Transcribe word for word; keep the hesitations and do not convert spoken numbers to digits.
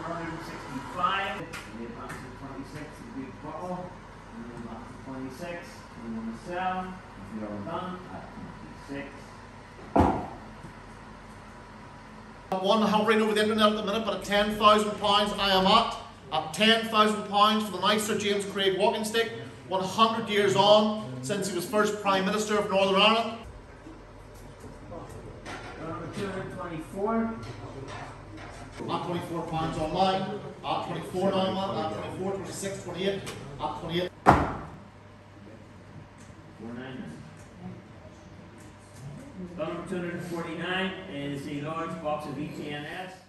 number one hundred sixty-five. And the advance to twenty-six is a big bottle. And then advance to twenty-six. And then the sell. If you're all done at twenty-six. One hovering over the internet at the minute, but at ten thousand pounds I am at. At ten thousand pounds for the nice Sir James Craig walking stick. one hundred years on since he was first Prime Minister of Northern Ireland. Number two hundred twenty-four. At twenty-four pounds online. At twenty-four now, man. At twenty-four, twenty-six, twenty-eight. At twenty-eight. four nine. Number two hundred forty-nine is a large box of E T N S.